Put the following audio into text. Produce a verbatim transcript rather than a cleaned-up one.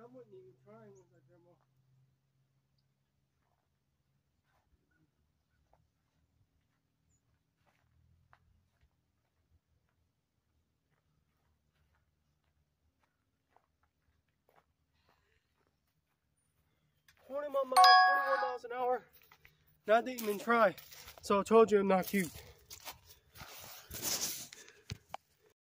I wouldn't even try with that demo. twenty-one miles, twenty-one miles an hour. Not didn't even try. So I told you I'm not cute.